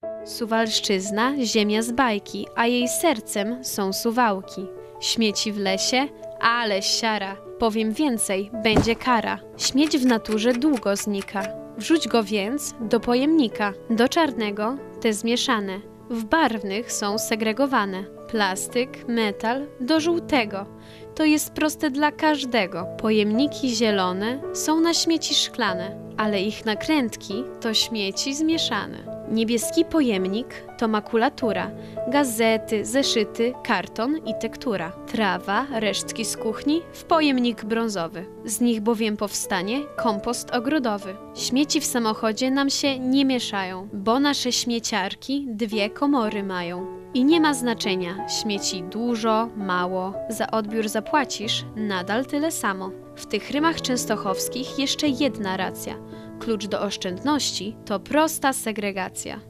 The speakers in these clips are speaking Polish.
Suwalszczyzna, ziemia z bajki, a jej sercem są Suwałki. Śmieci w lesie, ale siara. Powiem więcej, będzie kara. Śmieć w naturze długo znika. Wrzuć go więc do pojemnika. Do czarnego te zmieszane. W barwnych są segregowane. Plastyk, metal do żółtego. To jest proste dla każdego. Pojemniki zielone są na śmieci szklane, ale ich nakrętki to śmieci zmieszane. Niebieski pojemnik to makulatura, gazety, zeszyty, karton i tektura. Trawa, resztki z kuchni w pojemnik brązowy. Z nich bowiem powstanie kompost ogrodowy. Śmieci w samochodzie nam się nie mieszają, bo nasze śmieciarki 2 komory mają. I nie ma znaczenia, śmieci dużo, mało, za odbiór zapłacisz nadal tyle samo. W tych rymach częstochowskich jeszcze jedna racja. Klucz do oszczędności to prosta segregacja.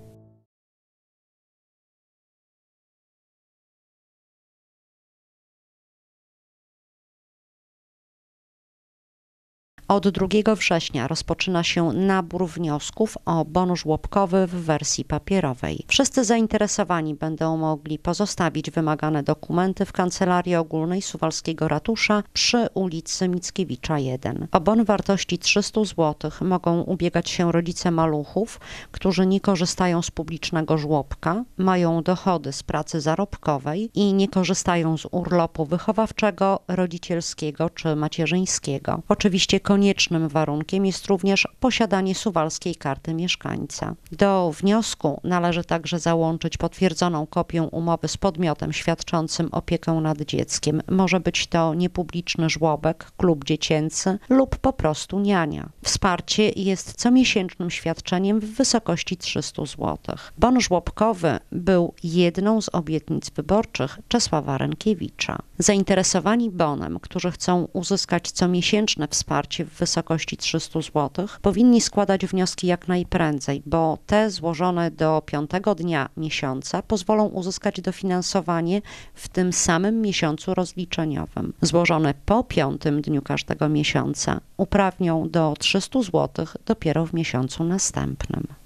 Od 2 września rozpoczyna się nabór wniosków o bon żłobkowy w wersji papierowej. Wszyscy zainteresowani będą mogli pozostawić wymagane dokumenty w Kancelarii Ogólnej Suwalskiego Ratusza przy ulicy Mickiewicza 1. O bon wartości 300 zł mogą ubiegać się rodzice maluchów, którzy nie korzystają z publicznego żłobka, mają dochody z pracy zarobkowej i nie korzystają z urlopu wychowawczego, rodzicielskiego czy macierzyńskiego. Oczywiście koniecznym warunkiem jest również posiadanie suwalskiej karty mieszkańca. Do wniosku należy także załączyć potwierdzoną kopię umowy z podmiotem świadczącym opiekę nad dzieckiem. Może być to niepubliczny żłobek, klub dziecięcy lub po prostu niania. Wsparcie jest comiesięcznym świadczeniem w wysokości 300 zł. Bon żłobkowy był jedną z obietnic wyborczych Czesława Rękiewicza. Zainteresowani bonem, którzy chcą uzyskać comiesięczne wsparcie w wysokości 300 zł, powinni składać wnioski jak najprędzej, bo te złożone do 5. dnia miesiąca pozwolą uzyskać dofinansowanie w tym samym miesiącu rozliczeniowym. Złożone po 5. dniu każdego miesiąca uprawnią do 300 zł dopiero w miesiącu następnym.